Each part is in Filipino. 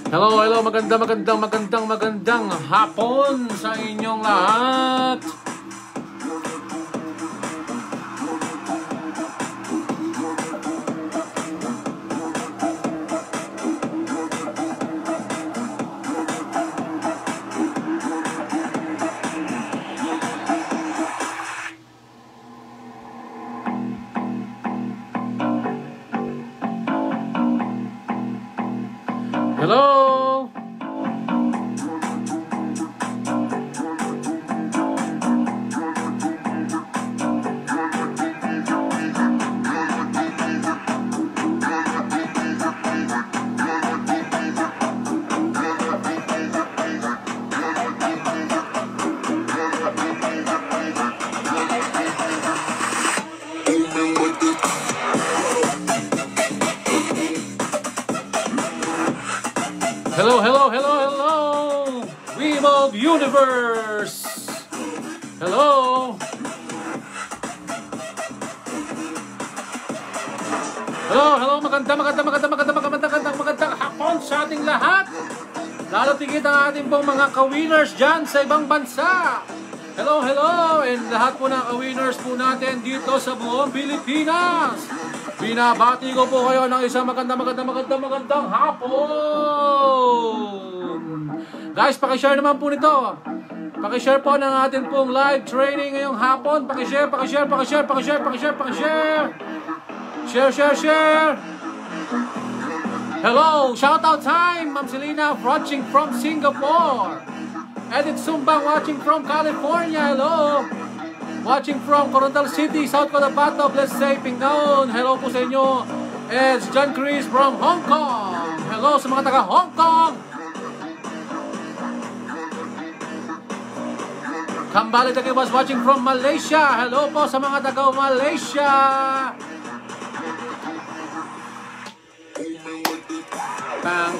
Hello, hello, magandang hapon sa inyong lahat. Hello. Hello, hello, hello, hello, Remote Universe. Hello. Hello, hello, magandang hapon sa ating lahat. Lalo tigit ang ating pong mga ka-winners dyan sa ibang bansa. Hello, hello, and lahat po ng ka-winners po natin dito sa buong Pilipinas. Binabati ko po kayo ng isang magandang hapon. Guys, pakishare naman po nito. Pakishare po ng ating pong live training ngayong hapon. Pakishare. Share. Hello, shoutout time. Ma'am Selena watching from Singapore. Edith Sumbang watching from California. Hello. Watching from Coronadal City, South Cotabato, let's say Pingaon. Hello po sa inyo. It's John Chris from Hong Kong. Hello sa mga taga Hong Kong. Kambali Tagay was watching from Malaysia. Hello po sa mga taga Malaysia. Pang.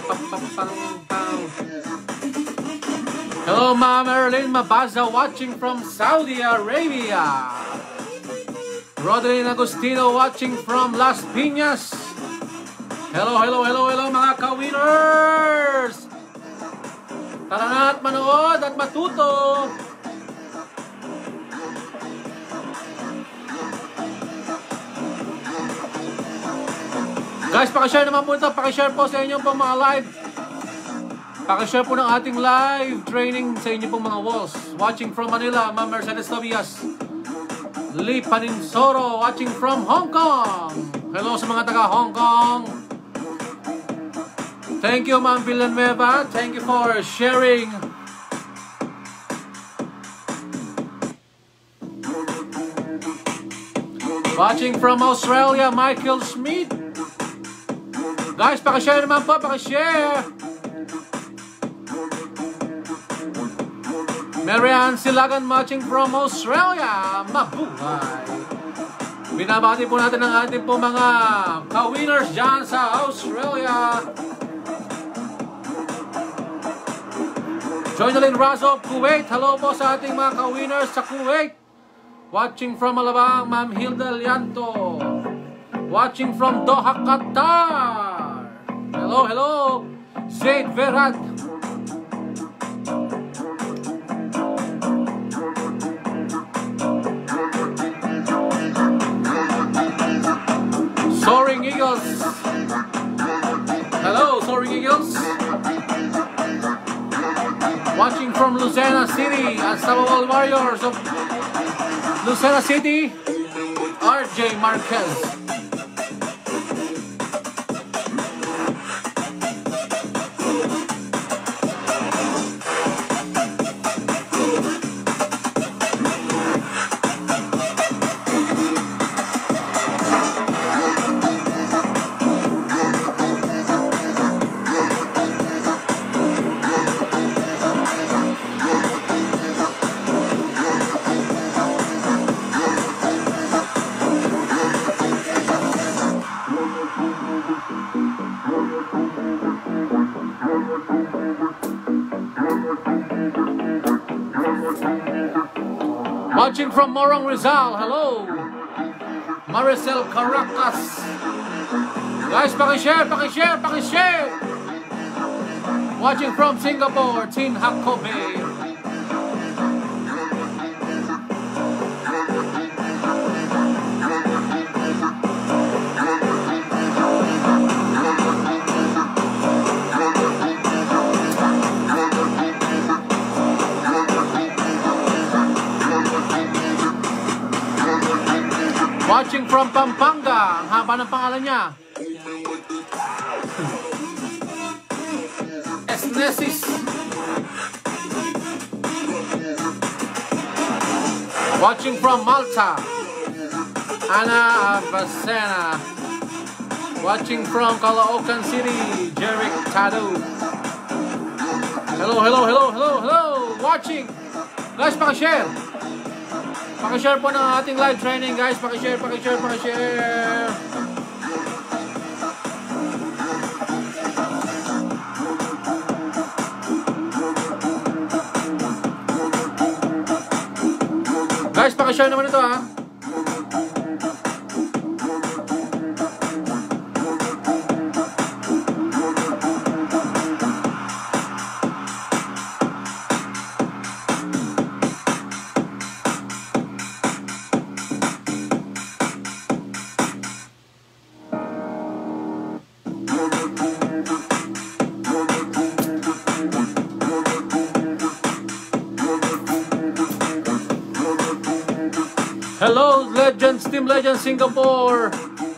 Hello, Ma'am Marilyn Mabaza watching from Saudi Arabia. Rodriguez Agustino watching from Las Piñas. Hello, mga ka-winners. Tara na at manood at matuto. Guys, pakishare naman po ito. Pakishare po sa inyong pong mga live. Pakishare po ng ating live training sa inyo pong mga walls. Watching from Manila, Ma'am Mercedes Tobias. Lee Paninsoro, watching from Hong Kong. Hello sa mga taga Hong Kong. Thank you, Ma'am Villanueva. Thank you for sharing. Watching from Australia, Michael Schmidt. Guys, pakishare naman po, pakishare. Marianne Silagan watching from Australia. Mabuhay. Binabati po natin ang ating po mga ka-winners dyan sa Australia. Joynalyn Razo, Kuwait. Hello po sa ating mga ka-winners sa Kuwait. Watching from Alabang, Ma'am Hilda Lianto. Watching from Doha, Qatar. Hello, hello. Zaid Verat. Soaring Eagles. Hello, Soaring Eagles. Watching from Lucena City, Unstoppable Warriors of Lucena City, RJ Marquez. Watching from Morong Rizal, hello. Maricel Caracas. Guys, pakishare. Watching from Singapore, Tin Hakobe. Watching from Pampanga. Ang haba ng pangalan niya. Esnesis. Watching from Malta. Ana Avacena. Watching from Caloocan City, Jeric Tadu. Hello, hello, hello, hello, hello. Watching. Guys, pakishare. Pakishare po ng ating live training, guys. Pakishare, pakishare, pakishare. Guys, pakishare naman ito, ha. Hello, Legends, Team Legends Singapore.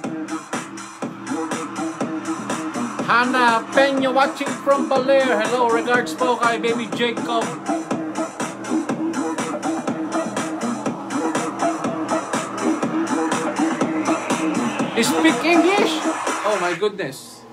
Hannah Peña watching from Baler. Hello, regards po kay Baby Jacob. Speak English? Oh my goodness.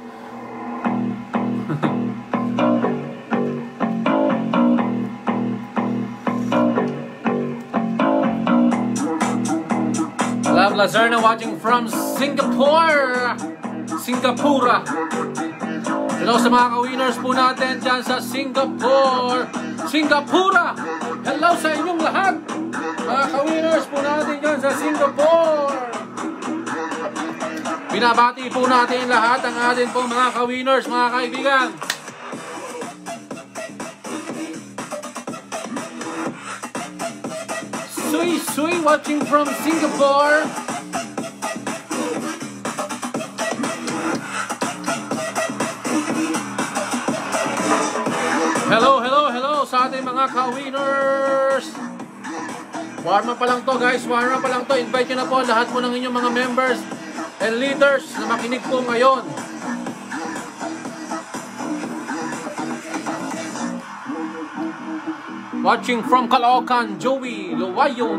Love Lazarna watching from Singapore. Singapura. Hello sa mga ka-winners po natin dyan sa Singapore. Singapura. Hello sa inyong lahat. Mga ka-winners po natin dyan sa Singapore. Binabati po natin lahat ang atin po mga ka-winners, mga kaibigan. Sui Sui watching from Singapore. Hello, hello, hello sa ating mga ka-winners. Warm up pa lang to, guys. Warm up pa lang to. Invite nyo na po lahat po ng inyong mga members and leaders na makinig po ngayon. Watching from Caloocan, Joey Luwayon.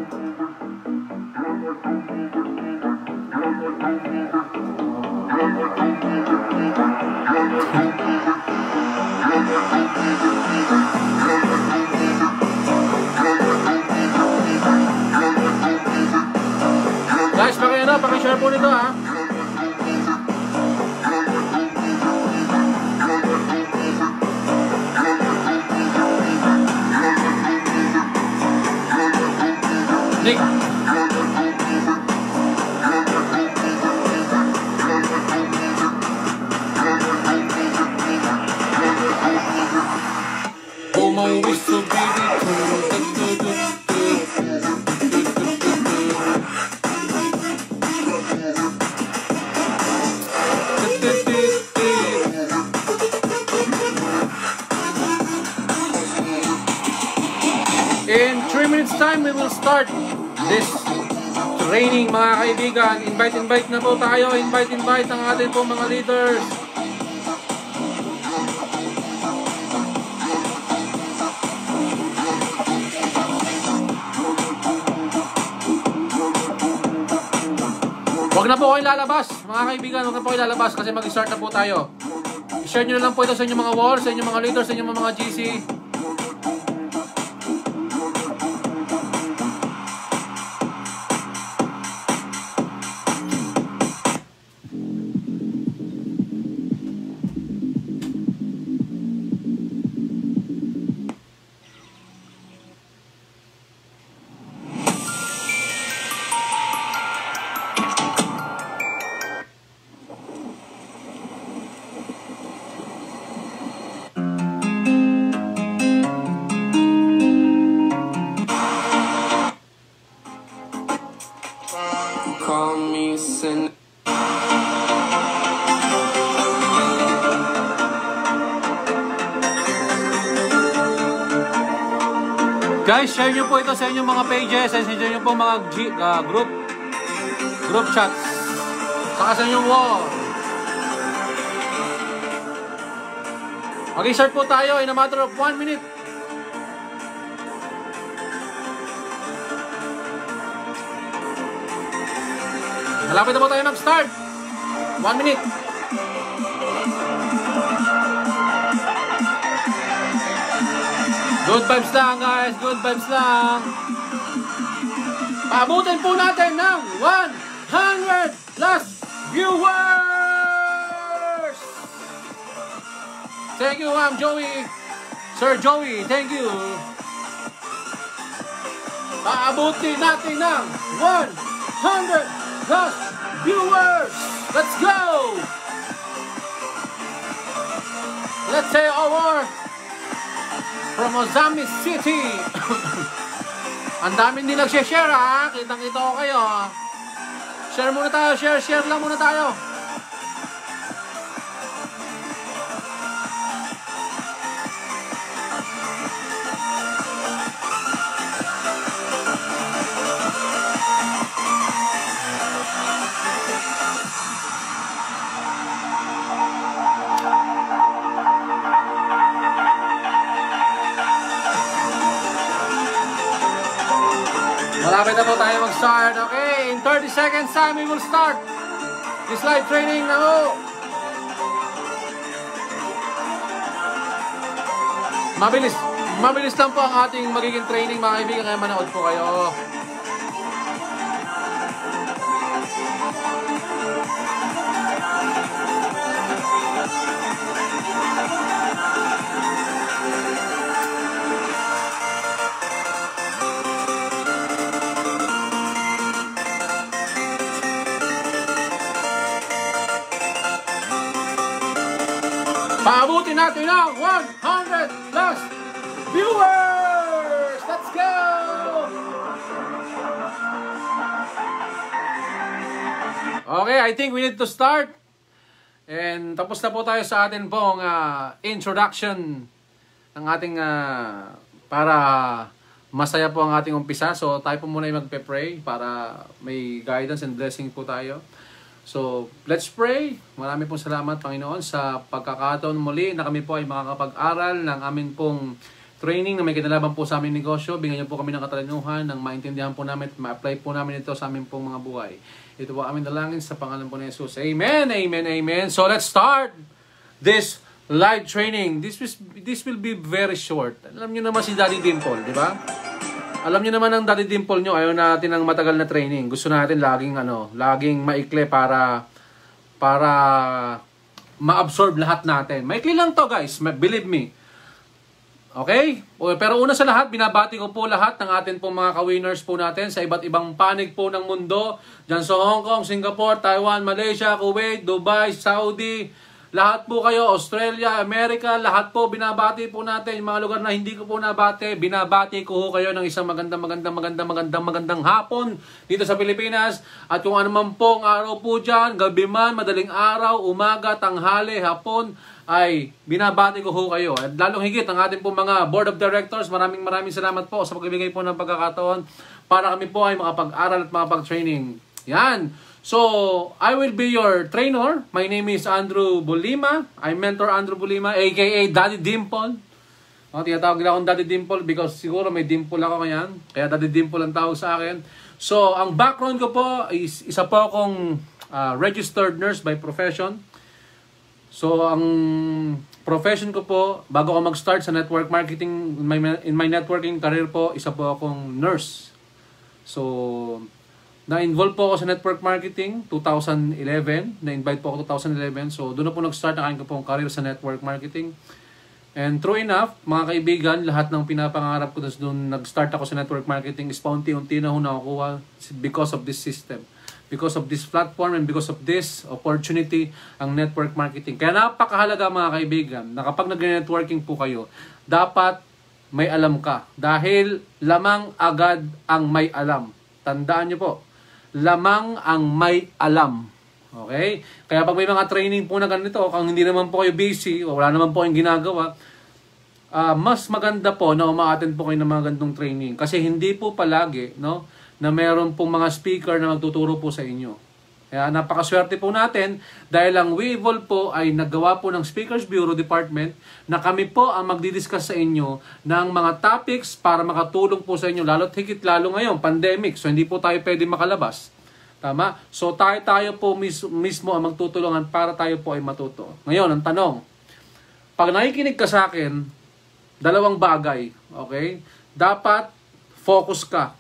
Guys, pakishare po nito, ha. Nick. Oh my whistle baby. In 3 minutes time, we will start this training, mga kaibigan. Invite na po tayo. Invite ang atin po mga leaders. Huwag na po kayo lalabas, mga kaibigan. Huwag na po kayo lalabas kasi mag-start na po tayo. I-share nyo na lang po ito sa inyong mga walls, sa inyong mga leaders, sa inyong mga GC. Guys, share nyo po ito sa inyong mga pages and share nyo po mga group chats. Saka sa inyong wall. Mag-start po tayo in a matter of 1 minute. Malapit na po tayo mag-start. 1 minute. Good vibes lang guys, good vibes lang. Paabutin po natin ng 100 plus viewers. Thank you, Ma'am Joey. Sir Joey, thank you. Paabutin natin ng 100 plus viewers. Let's go. Let's say our from Ozami City. Ang dami din nag-share ha. Kitang-kita ko kayo. Share muna tayo. Share lang muna tayo. Malapit na po tayo mag-start. Okay, in 30 seconds time, we will start this live training na po. Mabilis lang po ang ating magiging training, mga kaibigan, kaya manood po kayo. Paabutin natin ang 100 plus viewers! Let's go! Okay, I think we need to start. And tapos na po tayo sa atin pong introduction ng ating para masaya po ang ating umpisa. So tayo po muna yung magpe-pray para may guidance and blessing po tayo. So, let's pray. Marami pong salamat, Panginoon, sa pagkakataon muli na kami po ay makakapag-aral ng amin pong training na may kinalaban po sa aming negosyo. Bigyan niyo po kami ng katalinuhan, ng maintindihan po namin at ma-apply po namin ito sa aming pong mga buhay. Ito po aming dalangin sa pangalan po ni Jesus. Amen, amen, amen. So, let's start this live training. This will be very short. Alam niyo naman si Daddy Dimple, di ba? Alam niyo naman ang Daddy Dimple nyo, ayaw natin ng matagal na training. Gusto natin laging maikli para ma-absorb lahat natin. Maikli lang to guys, believe me. Okay? Pero una sa lahat, binabati ko po lahat ng atin pong mga ka-winners po natin sa iba't ibang panig po ng mundo. Diyan sa Hong Kong, Singapore, Taiwan, Malaysia, Kuwait, Dubai, Saudi. Lahat po kayo, Australia, America, lahat po binabati po natin. Yung mga lugar na hindi ko po nabati, binabati ko kayo ng isang magandang hapon dito sa Pilipinas. At kung ano man pong araw po dyan, gabi man, madaling araw, umaga, tanghali, hapon, ay binabati ko kayo. At lalong higit ang ating po mga board of directors, maraming salamat po sa pagbibigay po ng pagkakataon para kami po ay makapag-aral at makapag-training. Yan. So, I will be your trainer. My name is Andrew Bolima. I'm Mentor Andrew Bolima, aka Daddy Dimple. Tinatawag nila akong Daddy Dimple because siguro may dimple ako ngayon. Kaya Daddy Dimple ang tawag sa akin. So, ang background ko po is isa po akong registered nurse by profession. So, ang profession ko po, bago ako mag-start sa network marketing, in my networking career po, isa po akong nurse. So, na-involve po ako sa network marketing 2011. Na-invite po ako 2011. So, doon na po nag-start ang aking pong career sa network marketing. And true enough, mga kaibigan, lahat ng pinapangarap ko doon nag-start ako sa network marketing is paunti-unti na ho nakukuha because of this system. Because of this platform and because of this opportunity ang network marketing. Kaya napakahalaga mga kaibigan na kapag nag-networking po kayo, dapat may alam ka. Dahil lamang agad ang may alam. Tandaan nyo po. Lamang ang may alam. Okay? Kaya pag may mga training po na ganito, kung hindi naman po kayo busy, o wala naman po kayong ginagawa, mas maganda po na umaattend po kayo ng mga ganitong training. Kasi hindi po palagi, no, na meron pong mga speaker na magtuturo po sa inyo. Kaya napakaswerte po natin dahil ang WeEvolve po ay naggawa po ng Speakers Bureau Department na kami po ang magdidiscuss sa inyo ng mga topics para makatulong po sa inyo. Lalo't higit lalo ngayon, pandemic. So hindi po tayo pwede makalabas. Tama? So tayo po mismo ang magtutulungan para tayo po ay matuto. Ngayon, ang tanong, pag nakikinig ka sa akin, dalawang bagay. Okay? Dapat focus ka.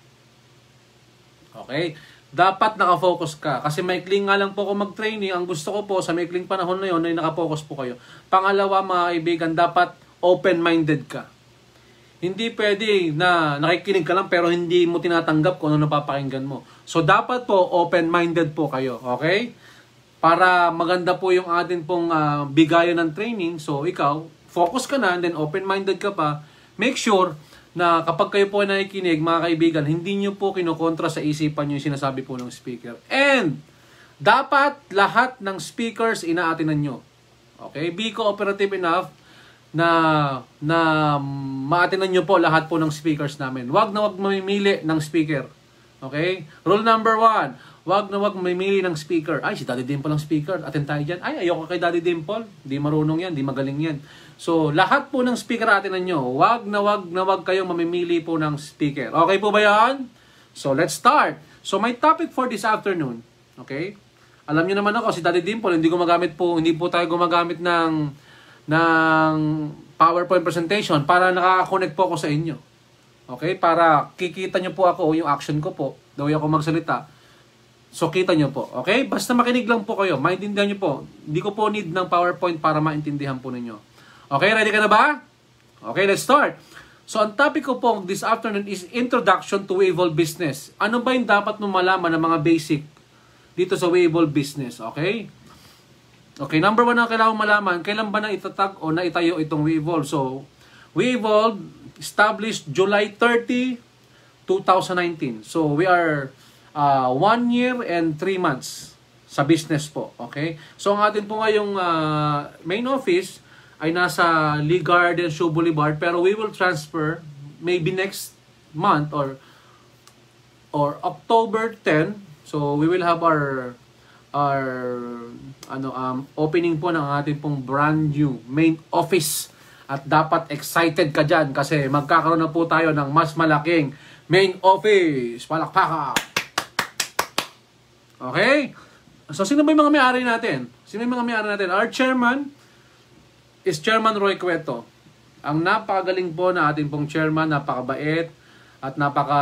Okay? Dapat nakafocus ka. Kasi maikling nga lang po ako mag-training. Ang gusto ko po sa maikling panahon na yun ay nakafocus po kayo. Pangalawa, mga kaibigan, dapat open-minded ka. Hindi pwede na nakikinig ka lang pero hindi mo tinatanggap kung ano napapakinggan mo. So, dapat po open-minded po kayo. Okay? Para maganda po yung atin pong bigayan ng training. So, ikaw, focus ka na and then open-minded ka pa. Make sure na kapag kayo po nakikinig, mga kaibigan, hindi nyo po kinokontra sa isipan nyo yung sinasabi po ng speaker. And, dapat lahat ng speakers inaatinan nyo. Okay? Be cooperative enough na maatinan nyo po lahat po ng speakers namin. Wag na wag mamimili ng speaker. Okay? Rule number 1, wag na wag mamimili ng speaker. Ay, si Daddy Dimple ang speaker. Atin tayo dyan. Ay, ayoko kay Daddy Dimple. Di marunong yan, di magaling yan. So, lahat po ng speaker atinan nyo. Wag na wag kayong mamimili po ng speaker. Okay po ba yan? So, let's start. So, my topic for this afternoon. Okay? Alam nyo naman ako, si Daddy Dimple, hindi po tayo gumagamit ng PowerPoint presentation para nakaka-connect po ako sa inyo. Okay? Para kikita nyo po ako, yung action ko po, the way ako magsalita. So, kita nyo po. Okay? Basta makinig lang po kayo. Maintindihan nyo po. Hindi ko po need ng PowerPoint para maintindihan po ninyo. Okay, ready ka na ba? Okay, let's start. So, ang topic ko po this afternoon is Introduction to WeEvolve Business. Ano ba yung dapat mo malaman ng mga basic dito sa WeEvolve Business? Okay? Okay, number 1 na kailangan malaman, kailan ba na itatag o na itayo itong WeEvolve? So, WeEvolve established July 30, 2019. So, we are 1 year and 3 months sa business po. Okay? So, ang atin po ngayong main office ay nasa Lee Garden, Shoe Boulevard, pero we will transfer maybe next month or October 10. So we will have our opening po ng ating pong brand new main office. At dapat excited ka dyan kasi magkakaroon na po tayo ng mas malaking main office. Palakpakan! Okay? So sino ba yung mga may-ari natin? Sino yung mga may-ari natin? Our chairman is Chairman Roy Cueto. Ang napakagaling po na ating pong chairman, napakabait at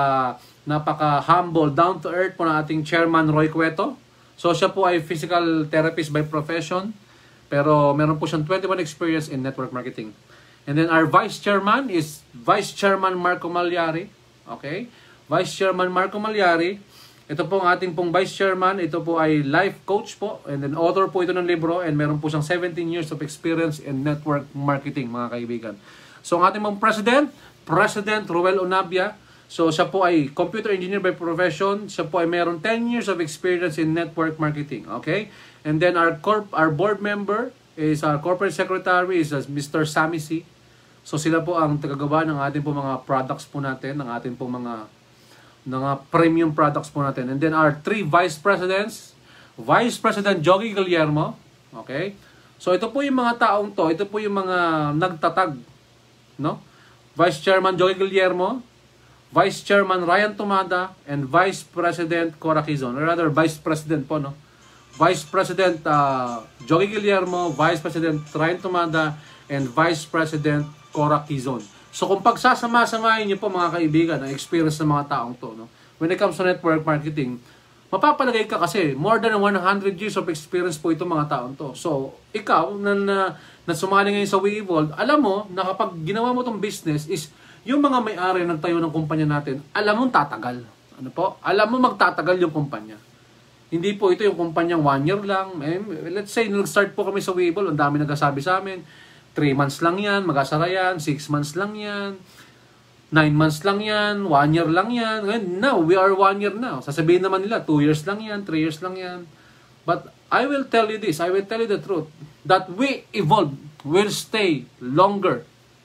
napaka-humble, down to earth po na ating Chairman Roy Cueto. So siya po ay physical therapist by profession, pero meron po siyang 21 experience in network marketing. And then our Vice Chairman is Vice Chairman Marco Malyari. Okay? Vice Chairman Marco Malyari. Ito po ang ating pong Vice Chairman. Ito po ay life coach po. And then author po ito ng libro. And meron po siyang 17 years of experience in network marketing, mga kaibigan. So ang ating pong President Ruel Onabia. So siya po ay computer engineer by profession. Siya po ay meron 10 years of experience in network marketing. Okay? And then our board member is our corporate secretary is Mr. Sammy C. So sila po ang tagagawa ng ating po mga products po natin, ng ating po mga premium products po natin. And then our 3 vice presidents, Vice President Jogi Guillermo, okay? So ito po yung mga taong to, ito po yung mga nagtatag, no? Vice Chairman Jogi Guillermo, Vice Chairman Ryan Tumada, and Vice President Cora Quizon, or rather Vice President po, no? Vice President Jogi Guillermo, Vice President Ryan Tumada, and Vice President Cora Quizon. So kung pagsasama-samahin niyo po, mga kaibigan, ang experience ng mga taong to, no? When it comes to network marketing, mapapalagay ka kasi more than 100 years of experience po itong mga taong to. So ikaw na sumali ngayon sa WeEvolve, alam mo na kapag ginawa mo itong business is yung mga may-ari nagtayo ng kumpanya natin, alam mo tatagal. Ano po? Alam mo magtatagal yung kumpanya. Hindi po ito yung kumpanyang 1 year lang. Let's say, nag-start po kami sa WeEvolve, ang dami nagsasabi sa amin, 3 months lang yan, mag-asara yan, 6 months lang yan, 9 months lang yan, 1 year lang yan. Now, we are 1 year now. Sasabihin naman nila, 2 years lang yan, 3 years lang yan. But I will tell you this, I will tell you the truth, that WeEvolve will stay longer.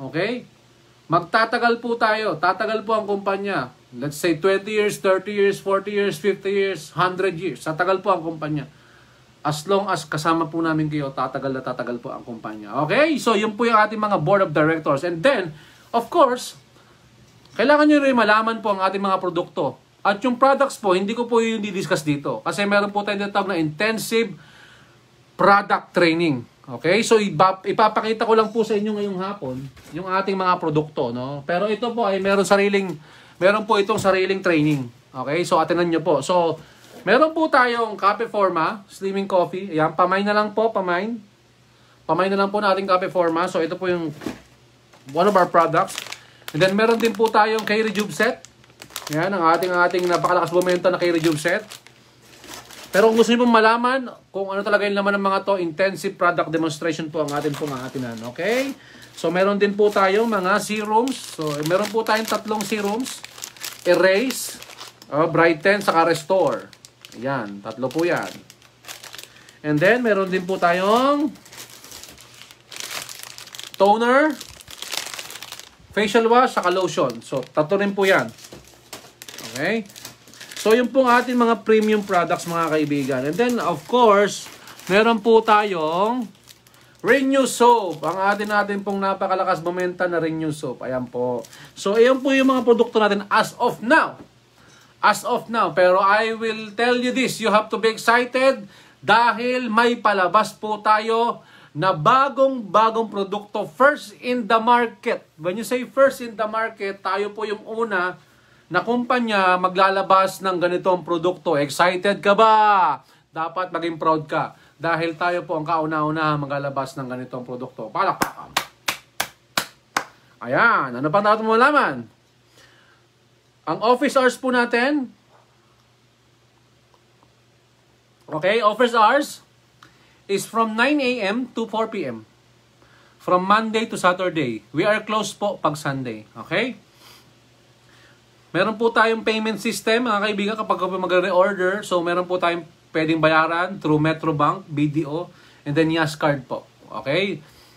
Okay? Magtatagal po tayo. Tatagal po ang kumpanya. Let's say 20 years, 30 years, 40 years, 50 years, 100 years. Tatagal po ang kumpanya. As long as kasama po namin kayo, tatagal na tatagal po ang kumpanya. Okay? So, yun po yung ating mga board of directors. And then, of course, kailangan nyo rin malaman po ang ating mga produkto. At yung products po, hindi ko po yung didiscuss dito. Kasi meron po tayong tinatawag na intensive product training. Okay? So, ipapakita ko lang po sa inyo ngayong hapon yung ating mga produkto. No? Pero ito po ay meron po itong sariling training. Okay? So, atinan nyo po. So, meron po tayong Cafe Forma, Slimming Coffee. Ayan, pamain na lang po, pamain. Pamain na lang po natin Cafe Forma. So, ito po yung one of our products. And then, meron din po tayong K-Rejuve Set. Ayan, ang ating napakalakas bumenta na K-Rejuve Set. Pero kung gusto niyo pong malaman kung ano talaga yung laman ng mga to, intensive product demonstration po ang atin pong aatinan. Okay? So, meron din po tayong mga serums. So, meron po tayong 3 serums. Erase, Brighten, saka Restore. Ayan, 3 po yan. And then, meron din po tayong toner, facial wash, saka lotion. So, 3 rin po yan. Okay? So, yun pong ating mga premium products, mga kaibigan. And then, of course, meron po tayong Renew Soap. Ang natin pong napakalakas bumenta na Renew Soap. Ayan po. So, ayan po yung mga produkto natin as of now. As of now. Pero I will tell you this. You have to be excited dahil may palabas po tayo na bagong produkto. First in the market. When you say first in the market, tayo po yung una na kumpanya maglalabas ng ganitong produkto. Excited ka ba? Dapat maging proud ka. Dahil tayo po ang kauna-una maglalabas ng ganitong produkto. Palakpakan. Ayan. Ano pa natin mo malaman? Ang office hours po natin. Okay, office hours is from 9 a.m. to 4 p.m. From Monday to Saturday. We are closed po pag Sunday. Okay? Meron po tayong payment system, mga kaibigan, kapag mag-reorder. So, meron po tayong pwedeng bayaran through Metrobank, BDO, and then Yas Card po. Okay?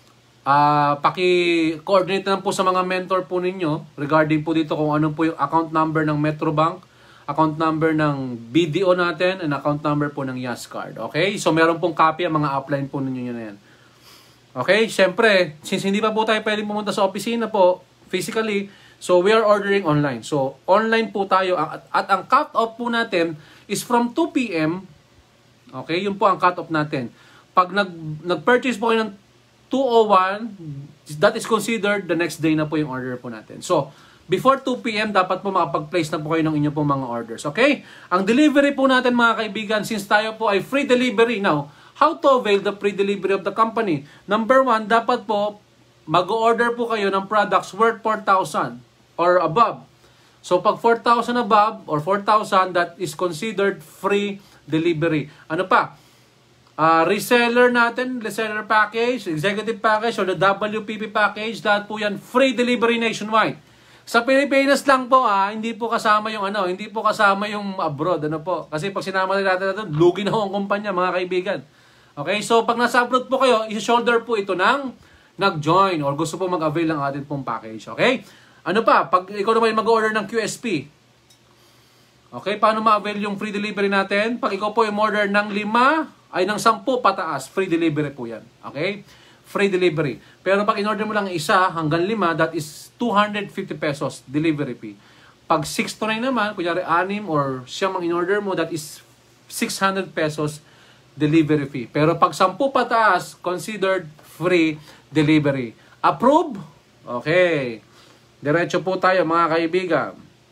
Paki-coordinate na po sa mga mentor po ninyo regarding po dito kung ano po yung account number ng Metrobank, account number ng BDO natin, and account number po ng Yas Card. Okay? So, meron pong copy ang mga upline po ninyo na yan. Okay? Siyempre, since hindi pa po tayo pwedeng pumunta sa opisina po, physically, so, we are ordering online. So, online po tayo. At ang cut-off po natin is from 2 p.m. Okay? Yun po ang cut-off natin. Pag nag-purchase po kayo ng 2:01, that is considered the next day na po yung order po natin. So, before 2 p.m., dapat po makapag-place na po kayo ng inyo pong mga orders. Okay? Ang delivery po natin, mga kaibigan, since tayo po ay free delivery. Now, how to avail the free delivery of the company? Number 1, dapat po mag-order po kayo ng products worth 4,000 or above. So, pag 4,000 above or 4,000, that is considered free delivery. Ano pa? Reseller natin, reseller package, executive package, or the WPP package, lahat po yan, free delivery nationwide. Sa Pilipinas lang po, hindi po kasama yung hindi po kasama yung abroad, Kasi pag sinama natin natin, lugi na ho ang kumpanya, mga kaibigan. Okay? So, pag nasa abroad po kayo, i-shoulder po ito ng nag-join or gusto po mag-avail ng atin pong package. Okay? Ano pa? Pag ikaw naman mag-order ng QSP. Okay? Paano ma-avail yung free delivery natin? Pag ikaw po yung order ng 5 ay ng 10 pataas, free delivery po yan. Okay? Free delivery. Pero pag in-order mo lang 1 hanggang 5, that is 250 pesos delivery fee. Pag 6 to 9 naman, kunyari 6 or siyang in-order mo, that is 600 pesos delivery fee. Pero pag 10 pataas, considered free delivery. Approve? Okay. Diretso po tayo, mga kaibigan.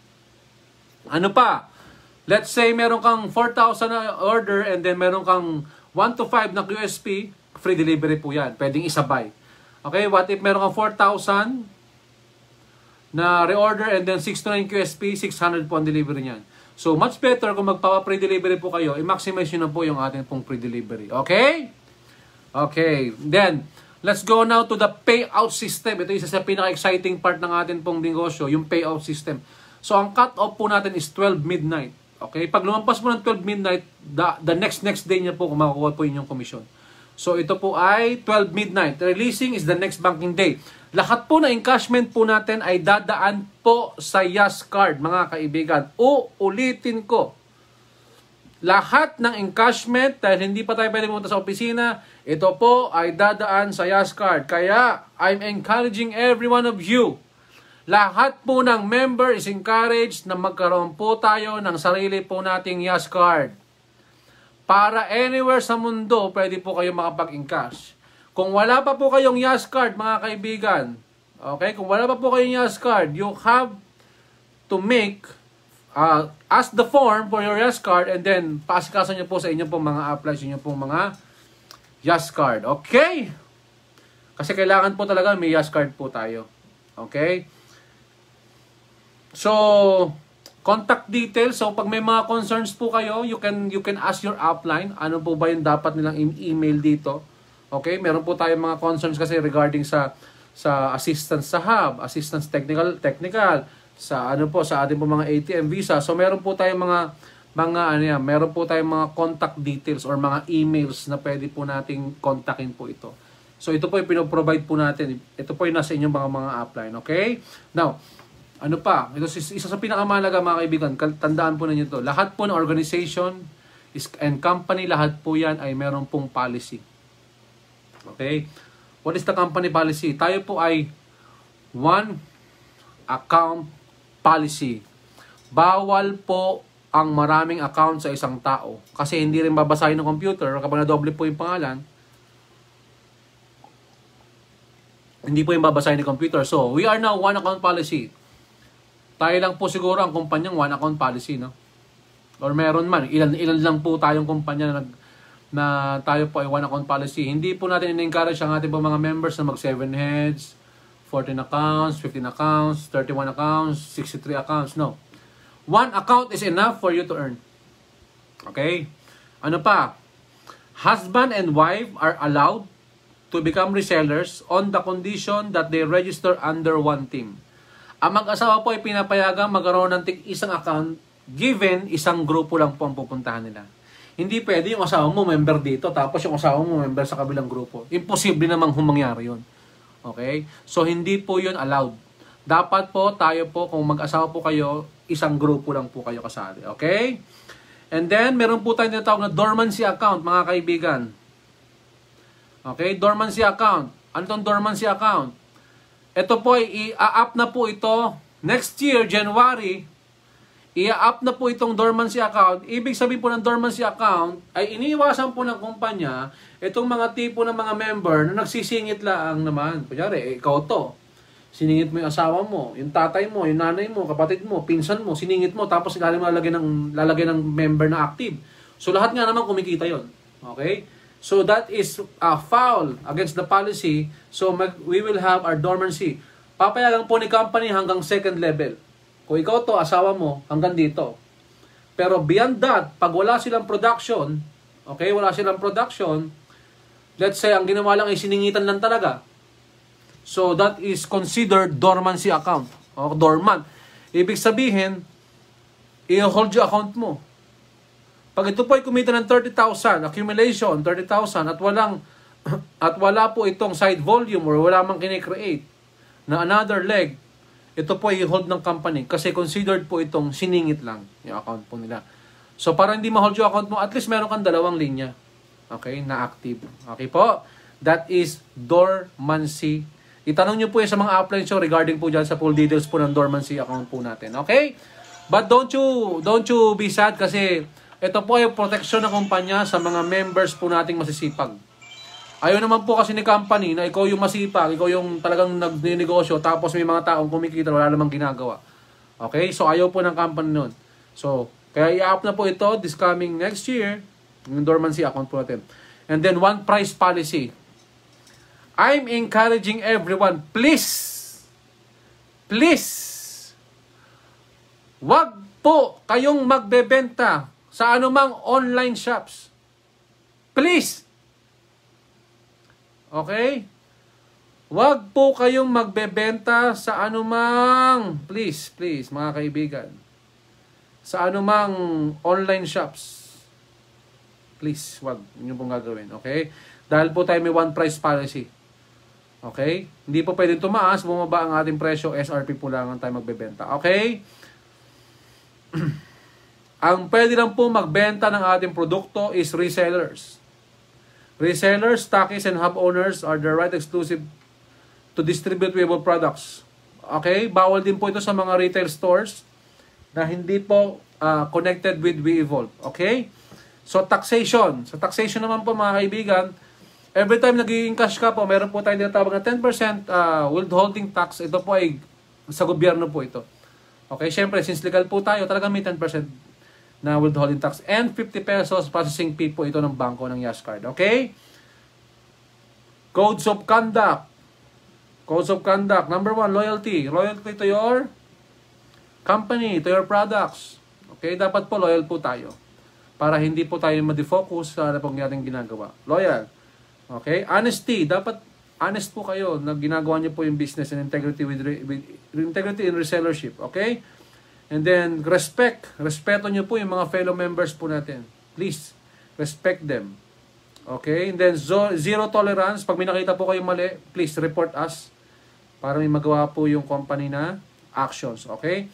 Ano pa? Let's say meron kang 4,000 na order and then meron kang 1 to 5 na QSP, free delivery po yan. Pwedeng isabay. Okay, what if meron kang 4,000 na reorder and then 6 to 9 QSP, 600 po ang delivery niyan. So, much better kung magpapa-free delivery po kayo, i-maximize nyo na po yung ating pong free delivery. Okay? Okay. Then, let's go now to the payout system. Ito isa sa pinaka-exciting part ng ating pong negosyo, yung payout system. So, ang cut-off po natin is 12 midnight. Okay? Pag lumampas mo ng 12 midnight, the next day niya po, makukuha po inyong komisyon. So ito po ay 12 midnight. Releasing is the next banking day. Lahat po na encashment po natin ay dadaan po sa Yas Card, mga kaibigan. Ulitin ko. Lahat ng encashment, dahil hindi pa tayo pwede pumunta sa opisina, ito po ay dadaan sa Yas Card. Kaya, I'm encouraging every one of you. Lahat po ng member is encouraged na magkaroon po tayo ng sarili po nating Yas Card. Para anywhere sa mundo, pwede po kayo makapag-encash. Kung wala pa po kayong Yas Card, mga kaibigan, okay? Kung wala pa po kayong Yas Card, you have to make, ask the form for your Yas Card and then paasikasan nyo po sa inyong pong mga applies, inyong pong mga Yas Card. Okay? Kasi kailangan po talaga may Yas Card po tayo. Okay? So, contact details. So, pag may mga concerns po kayo, you can ask your upline. Ano po ba yung dapat nilang email dito? Okay? Meron po tayong mga concerns kasi regarding sa assistance sa hub, assistance technical, sa ano po, sa ating po mga ATM visa. So, meron po tayong meron po tayong mga contact details or mga emails na pwede po nating kontakin po ito. So, ito po yung pinoprovide po natin. Ito po yung nasa inyong mga upline. Okay? Now, ano pa? Ito isa sa pinakamahalaga, mga kaibigan. Tandaan po ninyo ito. Lahat po ng organization and company, lahat po yan ay meron pong policy. Okay? What is the company policy? Tayo po ay one account policy. Bawal po ang maraming account sa isang tao. Kasi hindi rin babasahin ng computer kapag na-double po yung pangalan. Hindi po yung babasahin ng computer. So, we are now one account policy. Tayo lang po siguro ang kumpanyang one account policy, no? Or meron man, ilan lang po tayong kumpanya na tayo po ay one account policy. Hindi po natin in-encourage ang ating po mga members na mag 7 heads, 14 accounts, 15 accounts, 31 accounts, 63 accounts. No. One account is enough for you to earn. Okay? Ano pa? Husband and wife are allowed to become resellers on the condition that they register under one team. Ang mag-asawa po ay pinapayagang magkaroon ng isang account given isang grupo lang po ang pupuntahan nila. Hindi pwede yung asawa mo member dito tapos yung asawa mo member sa kabilang grupo. Imposible namang humangyari yun. Okay? So, hindi po yun allowed. Dapat po, tayo po, kung mag-asawa po kayo, isang grupo lang po kayo kasali. Okay? And then, meron po tayong tinatawag na dormancy account, mga kaibigan. Okay? Dormancy account. Ano itong dormancy account? Ito po, i-up na po ito next year, January. I-up na po itong dormancy account. Ibig sabihin po ng dormancy account ay iniiwasan po ng kumpanya itong mga tipo ng mga member na nagsisingit lang naman. Kunyari, ikaw to. Siningit mo yung asawa mo, yung tatay mo, yung nanay mo, kapatid mo, pinsan mo, siningit mo, tapos lalagay ng member na active. So lahat nga naman kumikita yon. Okay? So that is a foul against the policy. So we will have our dormancy. Papayagan po ni company hanggang second level. Kung ikaw to, asawa mo, hanggang dito. Pero beyond that, pag wala silang production, okay, wala silang production, let's say, ang ginawa lang ay siningitan lang talaga. So that is considered dormancy account. O dormant. Ibig sabihin, i-hold yung account mo. Pag ito po ay kumita ng 30,000, accumulation, 30,000, at wala po itong side volume or wala mang kine-create na another leg, ito po ay hold ng company kasi considered po itong siningit lang yung account po nila. So para hindi ma-hold yung account mo, at least meron kang dalawang linya. Okay, na active. Okay po? That is dormancy. Itanong nyo po yan sa mga upline show regarding po dyan sa full details po ng dormancy account po natin. Okay? But don't you be sad kasi ito po ay proteksyon ng kumpanya sa mga members po nating masisipag. Ayaw naman po kasi ni company na ikaw yung masipag, ikaw yung talagang nagninegosyo, tapos may mga taong kumikita, wala namang ginagawa. Okay? So, ayaw po ng company nun. So, kaya i-up na po ito this coming next year, yung dormancy account po natin. And then, one price policy. I'm encouraging everyone, please, wag po kayong magbebenta sa anumang online shops. Please. Okay? Wag po kayong magbebenta sa anumang, please, mga kaibigan. Sa anumang online shops. Please, wag. Yun yung pong gagawin. Okay? Dahil po tayo may one price policy. Okay? Hindi po pwedeng tumaas, bumaba ang ating presyo, SRP po lang ang tayo magbebenta. Okay? Ang pwede lang po magbenta ng ating produkto is resellers. Resellers, stockists, and hub owners are the right exclusive to distribute Webull products. Okay? Bawal din po ito sa mga retail stores na hindi po connected with Webull. Okay? So, taxation. Sa taxation naman po mga kaibigan, every time nagiging cash ka po, meron po tayong tinatawag na 10% withholding tax. Ito po ay sa gobyerno po ito. Okay? Siyempre, since legal po tayo, talagang may 10% na withholding tax. And 50 pesos processing fee po ito ng bangko ng Yash Card. Okay? Codes of conduct. Codes of conduct. Number 1, loyalty. Loyalty to your company, to your products. Okay? Dapat po loyal po tayo. Para hindi po tayo ma-defocus sa ano pong ating ginagawa. Loyal. Okay? Honesty. Dapat honest po kayo na ginagawa niyo po yung business and integrity with integrity in resellership. Okay? And then, respect. Respeto nyo po yung mga fellow members po natin. Please, respect them. Okay? And then, zero tolerance. Pag may nakita po kayong mali, please report us para may magawa po yung company na actions. Okay?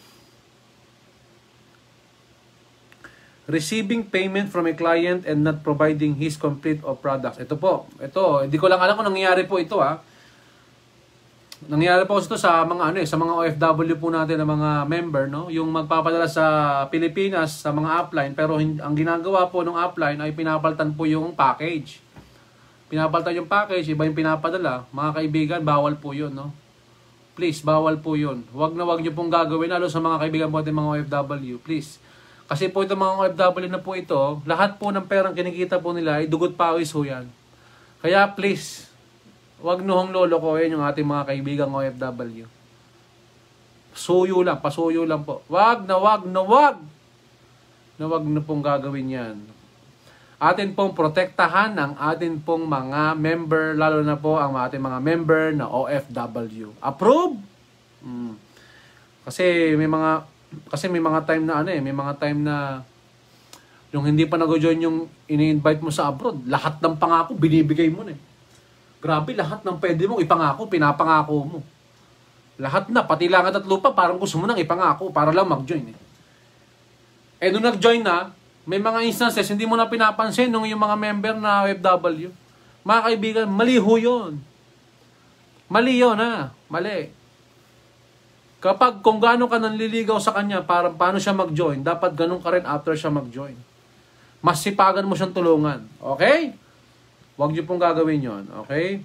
Receiving payment from a client and not providing his complete of products. Ito po. Ito, hindi ko lang alam kung nangyayari po ito, Nangyayari po ito sa mga sa mga OFW po natin na mga member, no? Yung magpapadala sa Pilipinas sa mga upline, pero ang ginagawa po ng upline ay pinapalitan po yung package. Pinapalitan yung package, iba yung pinapadala. Mga kaibigan, bawal po 'yun, no? Please, bawal po 'yun. Huwag niyo pong gagawin lalo sa mga kaibigan po natin mga OFW, please. Kasi po itong mga OFW na po ito, lahat po ng perang kinikita po nila ay dugot pawis ho yan. Kaya please, wag nuhong lolokohin yung ating mga kaibigang OFW. Pasuyo lang po. Wag na pong gagawin yan. Atin pong protektahan ang atin pong mga member, lalo na po ang ating mga member na OFW. Approve? Kasi may mga time na may mga time na yung hindi pa nag-join yung ini-invite mo sa abroad, lahat ng pangako binibigay mo na Grabe, lahat ng pwede mong ipangako, pinapangako mo. Lahat na, pati langit at lupa, parang gusto mo nang ipangako para lang mag-join. Nung nag-join na, may mga instances, hindi mo na pinapansin nung yung mga member na OFW. Mga kaibigan, mali ho yun. Mali yun, Mali. Kung gaano ka nanliligaw sa kanya, paano siya mag-join, dapat ganun ka rin after siya mag-join. Mas sipagan mo siyang tulungan. Okay? Huwag niyo pong gagawin yon, okay?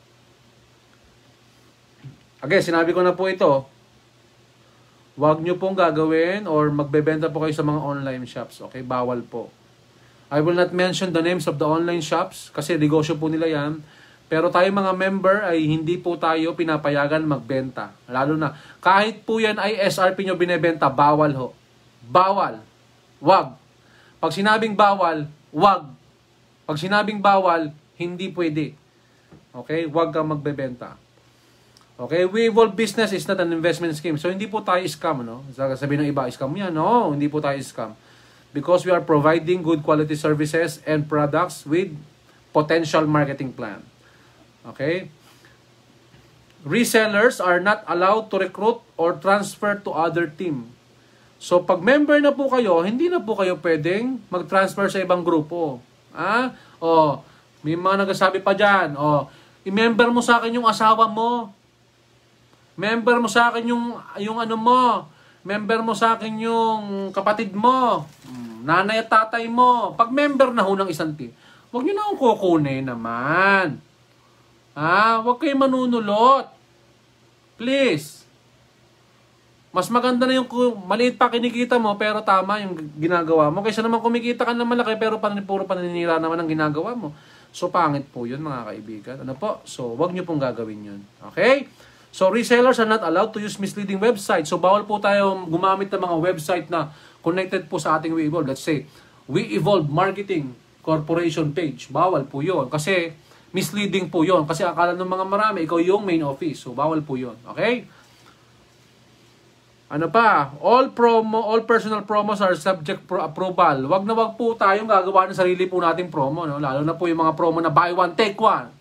Again, sinabi ko na po ito. Huwag niyo pong gagawin or magbebenta po kayo sa mga online shops, okay? Bawal po. I will not mention the names of the online shops kasi negosyo po nila yan. Pero tayo mga member ay hindi po tayo pinapayagan magbenta. Lalo na, kahit po yan ay SRP nyo binebenta, bawal ho. Bawal. Wag. Pag sinabing bawal, wag. Pag sinabing bawal, hindi pwede. Okay? Huwag kang magbebenta. Okay? Webull business is not an investment scheme. So, hindi po tayo scam, no? Sabihin ng iba, scam yan. No, hindi po tayo scam. Because we are providing good quality services and products with potential marketing plan. Okay? Resellers are not allowed to recruit or transfer to other team. So, pag member na po kayo, hindi na po kayo pwedeng mag-transfer sa ibang grupo. May mga nagsasabi pa dyan, i-member mo sa akin yung asawa mo. Member mo sa akin yung ano mo. Member mo sa akin yung kapatid mo. Nanay at tatay mo. Pag member na ho ng isang team, huwag nyo na akong kukunin naman. Huwag kayo manunulot. Please. Mas maganda na yung maliit pa kinikita mo pero tama yung ginagawa mo. Kaysa naman kumikita ka na malaki pero puro paninira naman ang ginagawa mo. So, pangit po yun mga kaibigan. Ano po? So, wag nyo pong gagawin yun. Okay? So, resellers are not allowed to use misleading websites. So, bawal po tayo gumamit ng mga website na connected po sa ating WeEvolve. Let's say, WeEvolve Marketing Corporation page. Bawal po yun. Kasi, misleading po yun. Kasi akala ng mga marami, ikaw yung main office. So, bawal po yun. Okay? Ano pa? All personal promos are subject for approval. Wag na wag po tayong gagawa ng sarili po nating promo, no? Lalo na po yung mga promo na buy 1 take 1.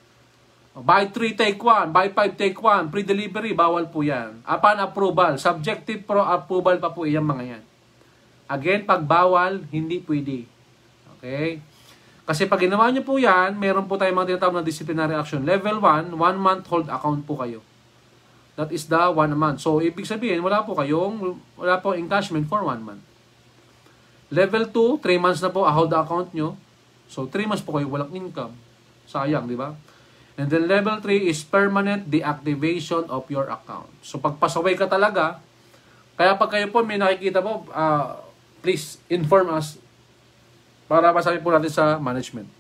Buy 3 take 1, buy 5 take 1, free delivery, bawal po 'yan. Upon approval, subjective pro approval pa po 'yang mga 'yan. Again, pag bawal, hindi pwede. Okay? Kasi pag ginawa niyo po 'yan, meron po tayong mga tinatawag na disciplinary action. Level 1, 1 month hold account po kayo. That is the 1 month. So, ibig sabihin, wala po encashment for 1 month. Level 2, 3 months na po hold account nyo. So, 3 months po kayo walang income. Sayang, di ba? And then level 3 is permanent deactivation of your account. So, pag pasaway ka talaga, kaya pag kayo po may nakikita po, please inform us para masabi po natin sa management.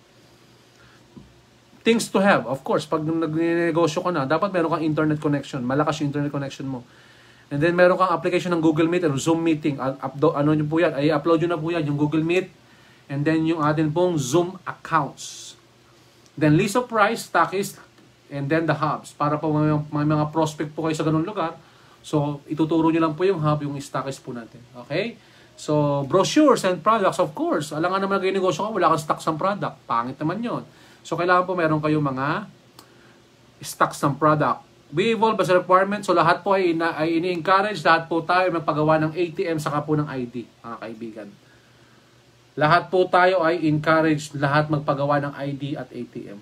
Things to have, of course, pag nag-negosyo ka na, dapat meron kang internet connection, malakas yung internet connection mo. And then meron kang application ng Google Meet or Zoom meeting. Ano nyo po yan? Ay upload nyo na po yan, yung Google Meet. And then yung atin pong Zoom accounts. Then list of price, stockist, and then the hubs. Para po may mga prospect po kayo sa ganun lugar. So, ituturo nyo lang po yung hub, yung stockist po natin. Okay? So, brochures and products, of course. Alangan naman nag-negosyo ka, wala kang stocks ng product. Pangit naman yon. So, kailangan po meron kayong mga stocks ng product. We evolve as a requirement. So, lahat po ay ini-encourage. Lahat po tayo magpagawa ng ATM saka po ng ID, mga kaibigan. Lahat po tayo ay encourage lahat magpagawa ng ID at ATM.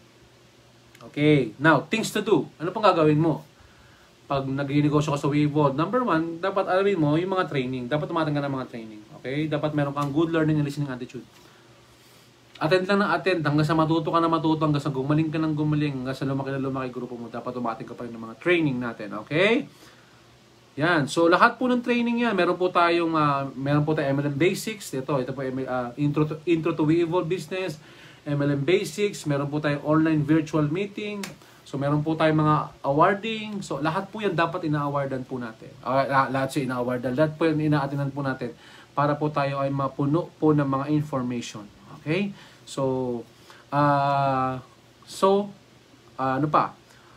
Okay. Now, things to do. Ano pong gagawin mo? Pag nag-negosyo ka sa Weevold, number 1, dapat alamin mo yung mga training. Dapat tumatang ka ng mga training. Okay? Dapat meron kang good learning and listening attitude. Attend lang ng attend, hanggang sa matuto ka na matuto, hanggang sa gumaling ka ng gumaling, hanggang sa lumaki na lumaki grupo mo, dapat umating ka pa rin ng mga training natin, okay? Yan, so lahat po ng training yan, meron po tayong MLM Basics, ito po Intro to Weevold Business, MLM Basics, meron po tayong online virtual meeting, so meron po tayong mga awarding, so lahat po yan dapat ina-awardan po natin. Lahat siya ina-awardan, lahat po yan ina-attendan po natin para po tayo ay mapuno po ng mga information, okay? So, ano pa?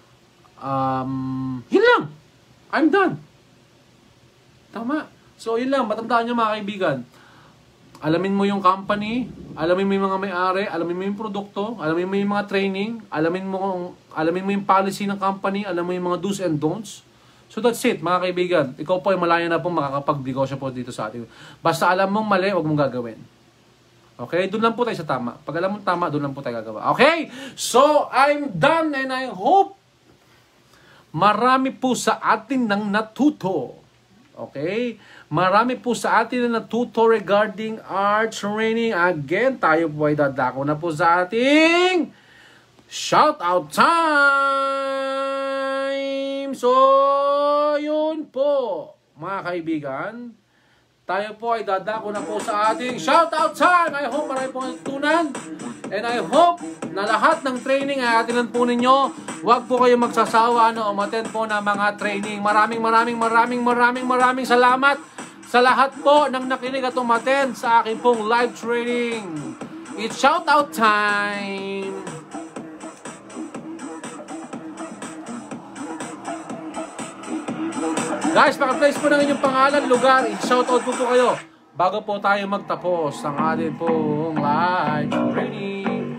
Yun lang. I'm done. Tama. So, yun lang. Matandaan nyo mga kaibigan. Alamin mo yung company, alamin mo yung mga may-ari, alamin mo yung produkto, alamin mo yung mga training, alamin mo yung policy ng company, alamin mo yung mga do's and don'ts. So, that's it, mga kaibigan. Ikaw po ay malaya na po makakapag-negosyo po dito sa atin. Basta alam mong mali, huwag mong gagawin. Okay? Doon lang po tayo sa tama. Pag alam mo tama, doon lang po tayo gagawa. Okay? So, I'm done and I hope marami po sa atin nang natuto. Okay? Marami po sa atin na natuto regarding our training. Again, tayo po ay dadako na po sa ating shoutout time! So, yun po, mga kaibigan. Tayo po ay dadako na po sa ating shoutout time. I hope marami po natutunan. And I hope na lahat ng training ay atinan po ninyo. Huwag po kayo magsasawa umattend po ng mga training. Maraming salamat sa lahat po ng nakinig at umattend sa aking pong live training. It's shoutout time. Guys, paka-place po ng inyong pangalan, lugar, i-shoutout po kayo bago po tayo magtapos ang ating pong live training.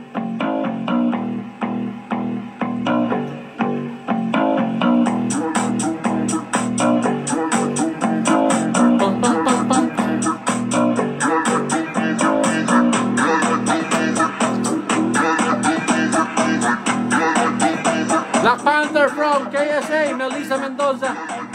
Black Panther from KSA, Melissa Mendoza.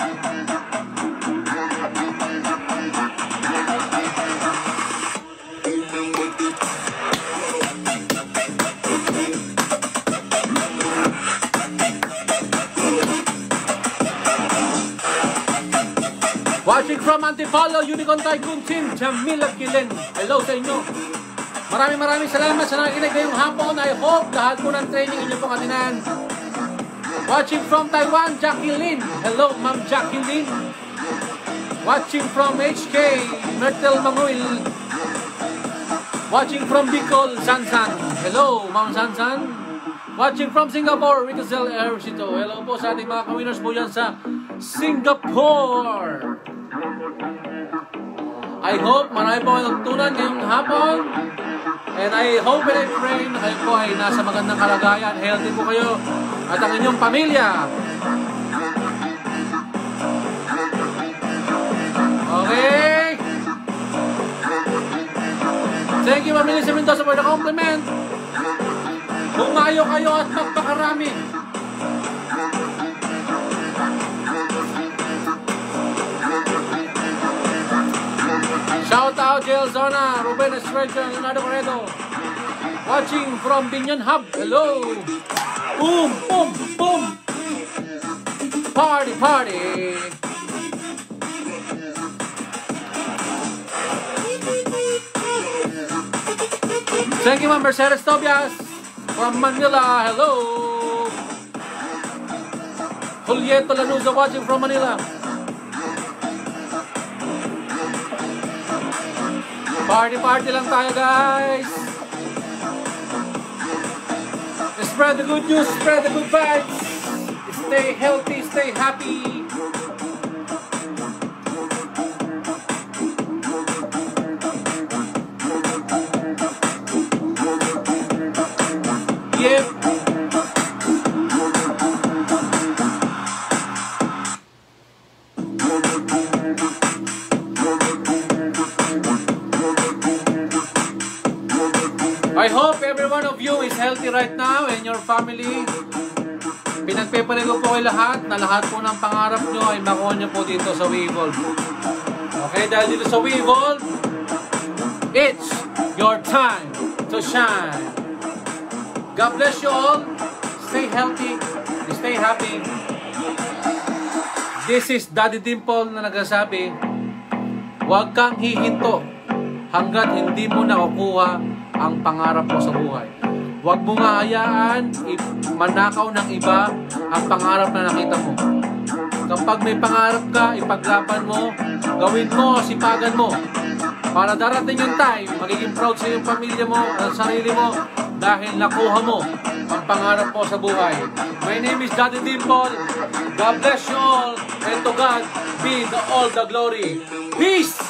Watching from Antipolo, Unicorn Tycoon Team, Jamila Kilen. Hello sa inyo. Maraming salamat sa nakikinig ngayong hapon. I hope lahat po ng training inyo pong atinan. Watching from Taiwan, Jacqueline. Hello, Ma'am Jacqueline. Watching from HK, Myrtle Manguil. Watching from Bicol, Sansan. Hello, Ma'am Sansan. Watching from Singapore, Ricazel Ercito. Hello po sa ating mga ka-winners po yan sa Singapore. I hope marami po kayo nagtunan ngayong hapon. And I hope and I pray na kayo po ay nasa magandang kalagayan. Healthy po kayo at ang inyong pamilya. Okay? Thank you, Ma'am Melissa Mendoza, for the compliment. Bumayo kayo at magpakarami. Shout out JL Zona, Ruben Estrella, Leonardo Corredo. Watching from Binyan Hub. Hello. Boom, boom, boom. Party, party. Thank you, Ma'am Mercedes Tobias from Manila. Hello. Julieto Lanuza watching from Manila. Party lang tayo, guys. Spread the good news, spread the good vibes. Stay healthy, stay happy. Yep. I hope every one of you is healthy right now and your family. Pinagpepare ko po kayo lahat na lahat po ng pangarap nyo ay makuha nyo po dito sa WeEvolve. Okay, dahil dito sa WeEvolve, it's your time to shine. God bless you all. Stay healthy. Stay happy. This is Daddy Dimple na nagsasabi, huwag kang hihinto hanggat hindi mo nakukuha ang pangarap mo sa buhay. Huwag mo nga hayaan manakaw ng iba ang pangarap na nakita mo. Kapag may pangarap ka, ipaglaban mo, gawin mo, sipagan mo. Para darating yung time, magiging proud sa iyong pamilya mo, at sarili mo, dahil nakuha mo ang pangarap mo sa buhay. My name is Daddy Dimple. God bless you all, and to God be all the glory. Peace!